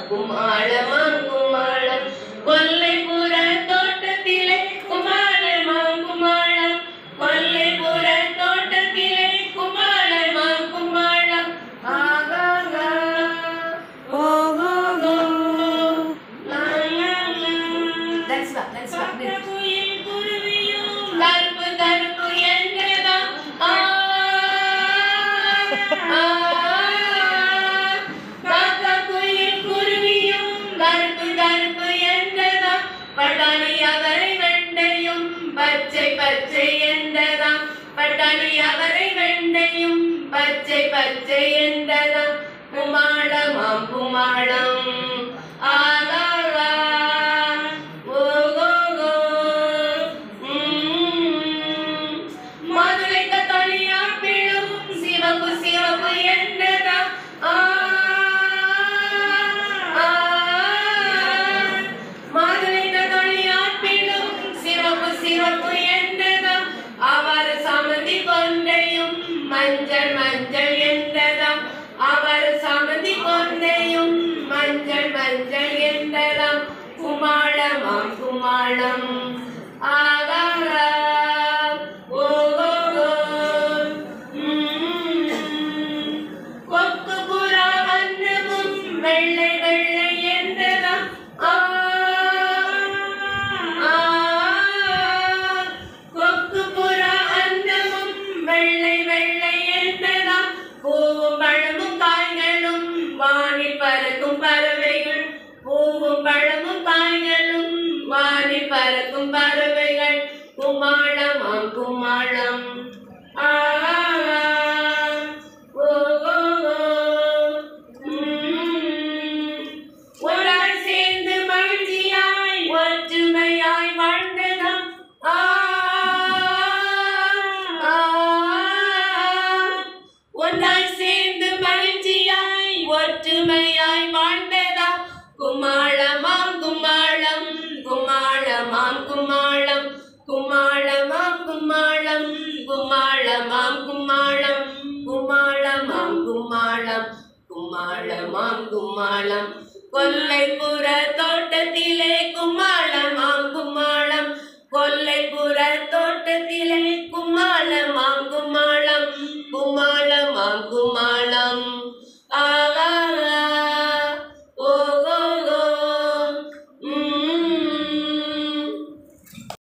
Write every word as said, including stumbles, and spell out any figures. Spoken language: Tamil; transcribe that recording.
குமாளமாம் குமாளம் கொல்லைப்புற தோட்டத்திலே குமாளமாம் குமாளம் கொல்லைப்புற தோட்டத்திலே குமாளமாம் குமாளம் ஆகாகா ஓஹோகோ That's what, that's what. கருப்பு கருப்பு என்றதான் ஆ காக்கா குயில் குருவியும் கருப்பு கருப்பு என்றதான் பட்டாணி அவரை வெண்டையும் பச்சை பச்சை என்றதான் பட்டாணி அவரை வெண்டையும் பச்சை பச்சை என்றதான் குமாளமாம் குமாளம் ஆகாகா ஓகோகோ மதுரைக்க தனியாப்பிளும் சிவப்பு சிவப்பு என்றதா மதுரைக்க தனியாப்பிளும் சிவப்பு சிவப்பு என்றதா அவர் சமதி கொண்டையும் மஞ்சள் மஞ்சள் என்றதா அவர் சமதி கொண்டையும் மஞ்சள் மஞ்சள் என்றதா குமாளமாம் குமாளம் ஆகாகா ஓஹோகோ கொக்கு புறா அன்னமும் வெள்ளை வெள்ளை என்றதா கொக்கு புறா அன்னமும் வெள்ளை வெள்ளை என்றதா பூவும் பழமும் காய்களும் வானில் பறக்கும் பறவைகள் பூவும் பழமும் காய்களும் வானில் பறக்கும் பறவைகள் குமாளமாம் குமாளம் ஆஹா ஓஹோகோ ஒராய் சேர்ந்து மகிழ்ச்சியாய் ஒற்றுமையாய் வாழ்ந்ததாம் ஒன்றாய் சேர்ந்து மகிழ்ச்சியாய் ஒற்றுமையாய் வாழ்ந்ததா குமாளமாம் குமாளம் குமாளமாம் குமாளம் குமாளமாம் குமாளம் குமாளமாம் குமாளம் குமாளமாம் குமாளம் குமாளமாம் குமாளம் கொல்லைப்புற